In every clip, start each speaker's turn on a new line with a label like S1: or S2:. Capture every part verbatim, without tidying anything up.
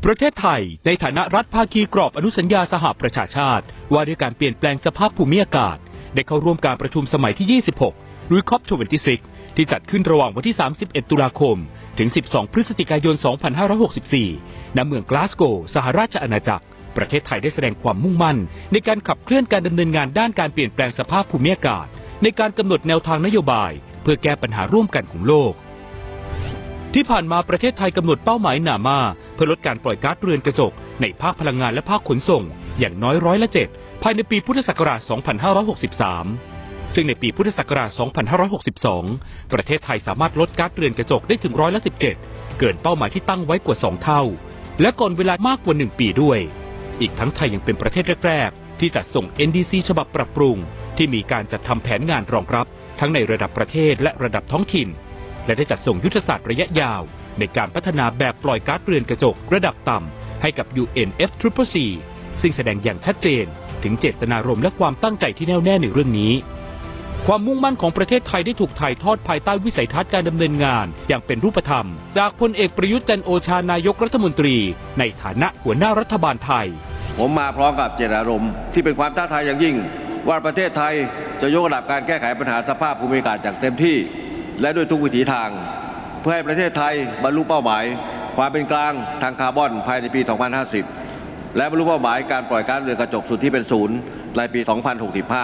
S1: ประเทศไทยในฐานะรัฐภาคีกรอบอนุสัญญาสหประชาชาติว่าด้วยการเปลี่ยนแปลงสภาพภูมิอากาศได้เข้าร่วมการประชุมสมัยที่ ยี่สิบหก หรือ ซี โอ พี ยี่สิบหก ที่จัดขึ้นระหว่างวันที่ สามสิบเอ็ด ตุลาคมถึง สิบสอง พฤศจิกายน สองพันห้าร้อยหกสิบสี่ ณ เมืองกลาสโกว์ สหราชอาณาจักรประเทศไทยได้แสดงความมุ่งมั่นในการขับเคลื่อนการดำเนินงานด้านการเปลี่ยนแปลงสภาพภูมิอากาศในการกำหนดแนวทางนโยบายเพื่อแก้ปัญหาร่วมกันของโลกที่ผ่านมาประเทศไทยกำหนดเป้าหมายหนามาเพื่อลดการปล่อยก๊าซเรือนกระจกในภาคพลังงานและภาคขนส่งอย่างน้อยร้อยละเจ็ดภายในปีพุทธศักราช สองพันห้าร้อยหกสิบสาม ซึ่งในปีพุทธศักราช สองพันห้าร้อยหกสิบสอง ประเทศไทยสามารถลดก๊าซเรือนกระจกได้ถึงร้อยละสิบเจ็ดเกินเป้าหมายที่ตั้งไว้กว่าสองเท่าและก่อนเวลามากกว่าหนึ่งปีด้วยอีกทั้งไทยยังเป็นประเทศแรกๆที่จัดส่ง เอ็น ดี ซี ฉบับปรับปรุงที่มีการจัดทำแผนงานรองรับทั้งในระดับประเทศและระดับท้องถิ่นและได้จัดส่งยุทธศาสตร์ระยะยาวในการพัฒนาแบบปล่อยก๊าซเรือนกระจกระดับต่ำให้กับ ยู เอ็น เอฟ ซี ซี ซี ซึ่งแสดงอย่างชัดเจนถึงเจตนารมณ์และความตั้งใจที่แน่วแน่ในเรื่องนี้ความมุ่งมั่นของประเทศไทยได้ถูกถ่ายทอดภายใต้วิสัยทัศน์การดำเนินงานอย่างเป็นรูปธรรมจากพลเอกประยุทธ์จันทร์โอชานายกรัฐมนตรีในฐานะหัวหน้ารัฐบาลไทย
S2: ผมมาพร้อมกับเจตนารมณ์ที่เป็นความท้าทายอย่างยิ่งว่าประเทศไทยจะยกระดับการแก้ไขปัญหาสภาพภูมิอากาศอย่างเต็มที่และด้วยทุกวิถีทางเพื่อให้ประเทศไทยบรรลุเป้าหมายความเป็นกลางทางคาร์บอนภายในปี สองพันห้าสิบ และบรรลุเป้าหมายการปล่อยก๊าซเรือนกระจกสุทธิเป็นศูนย์ในปี สองพันหกสิบห้า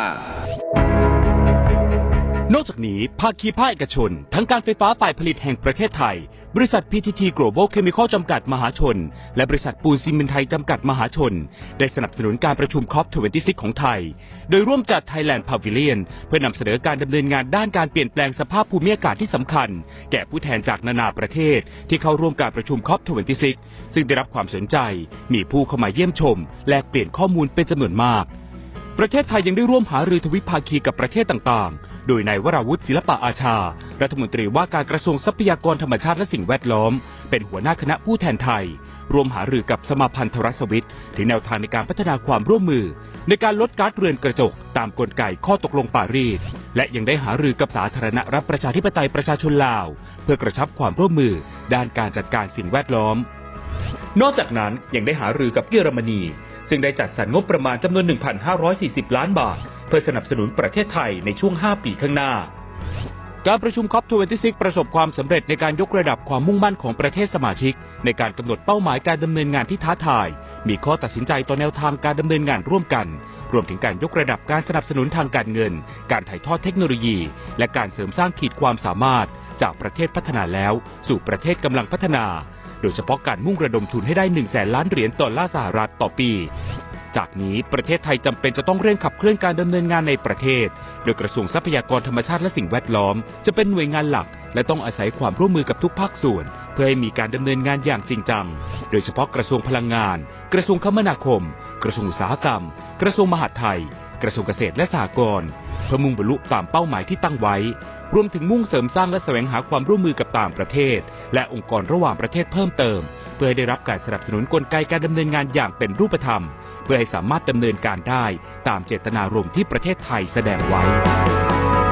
S1: นอกจากนี้ภาคีภาคเอกชนทั้งการไฟฟ้าฝ่ายผลิตแห่งประเทศไทยบริษัท พี ที ที Global Chemical จำกัดมหาชนและบริษัทปูนซีเมนต์ไทยจำกัดมหาชนได้สนับสนุนการประชุม ซี โอ พี ยี่สิบหก ของไทยโดยร่วมจัด Thailand Pavilion เพื่อนำเสนอการดำเนินงานด้านการเปลี่ยนแปลงสภาพภูมิอากาศที่สำคัญแก่ผู้แทนจากนานาประเทศที่เข้าร่วมการประชุม ซี โอ พี ยี่สิบหก ซึ่งได้รับความสนใจมีผู้เข้ามาเยี่ยมชมแลกเปลี่ยนข้อมูลเป็นจำนวนมากประเทศไทยยังได้ร่วมหารือทวิภาคีกับประเทศต่างๆโดยนายวราวุฒิศิลปะอาชารัฐมนตรีว่าการกระทรวงทรัพยากรธรรมชาติและสิ่งแวดล้อมเป็นหัวหน้าคณะผู้แทนไทยร่วมหารือกับสมาพันธรัฐวิทย์ถึงแนวทางในการพัฒนาความร่วมมือในการลดก๊าซเรือนกระจกตามกลไกข้อตกลงปารีสและยังได้หารือกับสาธารณรัฐประชาธิปไตยประชาชนลาวเพื่อกระชับความร่วมมือด้านการจัดการสิ่งแวดล้อมนอกจากนั้นยังได้หารือกับเยอรมนีซึ่งได้จัดสรรงบประมาณจำนวน หนึ่งพันห้าร้อยสี่สิบ ล้านบาทเพื่อสนับสนุนประเทศไทยในช่วงห้าปีข้างหน้าการประชุม ซี โอ พี ยี่สิบหก ประสบความสำเร็จในการยกระดับความมุ่งมั่นของประเทศสมาชิกในการกำหนดเป้าหมายการดำเนินงานที่ท้าทายมีข้อตัดสินใจต่อแนวทางการดำเนินงานร่วมกันรวมถึงการยกระดับการสนับสนุนทางการเงินการถ่ายทอดเทคโนโลยีและการเสริมสร้างขีดความสามารถจากประเทศพัฒนาแล้วสู่ประเทศกำลังพัฒนาโดยเฉพาะการมุ่งระดมทุนให้ได้หนึ่งแสนล้านเหรียญดอลลาร์สหรัฐต่อปีจากนี้ประเทศไทยจำเป็นจะต้องเร่งขับเคลื่อนการดำเนินงานในประเทศโดยกระทรวงทรัพยากรธรรมชาติและสิ่งแวดล้อมจะเป็นหน่วยงานหลักและต้องอาศัยความร่วมมือกับทุกภาคส่วนเพื่อให้มีการดำเนินงานอย่างจริงจังโดยเฉพาะกระทรวงพลังงานกระทรวงคมนาคมกระทรวงอุตสาหกรรมกระทรวงมหาดไทยกระทรวงเกษตรและสหกรณ์เพื่อมุ่งบรรลุตามเป้าหมายที่ตั้งไว้รวมถึงมุ่งเสริมสร้างและแสวงหาความร่วมมือกับต่างประเทศและองค์กรระหว่างประเทศเพิ่มเติมเพื่อให้ได้รับการสนับสนุนกลไกการดำเนินงานอย่างเป็นรูปธรรมเพื่อให้สามารถดำเนินการได้ตามเจตนารมณ์ที่ประเทศไทยแสดงไว้